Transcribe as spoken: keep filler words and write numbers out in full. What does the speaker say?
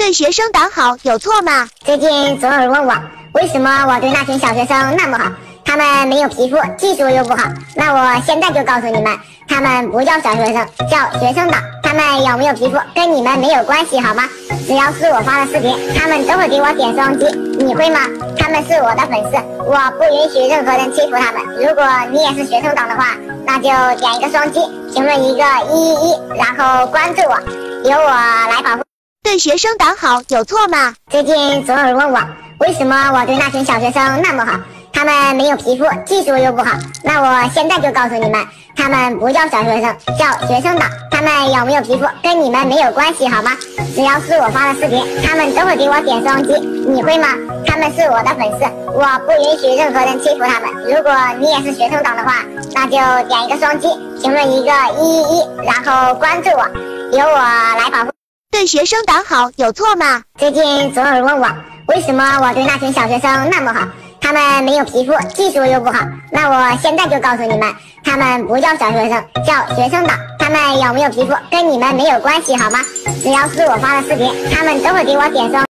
对学生党好有错吗？ 最近总有人问我，为什么我对那群小学生那么好？他们没有皮肤，技术又不好。那我现在就告诉你们，他们不叫小学生，叫学生党。他们有没有皮肤跟你们没有关系，好吗？只要是我发的视频，他们都会给我点双击。你会吗？他们是我的粉丝，我不允许任何人欺负他们。如果你也是学生党的话，那就点一个双击，评论一个一一一，然后关注我，由我来保护。 对学生党好有错吗？ 最近总有人问我，为什么我对那群小学生那么好？他们没有皮肤，技术又不好。那我现在就告诉你们，他们不叫小学生，叫学生党。他们有没有皮肤跟你们没有关系，好吗？只要是我发的视频，他们都会给我点双击。你会吗？他们是我的粉丝，我不允许任何人欺负他们。如果你也是学生党的话，那就点一个双击，评论一个一一一，然后关注我，由我来保护。 对学生党好有错吗？ 最近总有人问我，为什么我对那群小学生那么好？他们没有皮肤，技术又不好。那我现在就告诉你们，他们不叫小学生，叫学生党。他们有没有皮肤跟你们没有关系，好吗？只要是我发的视频，他们都会给我点双。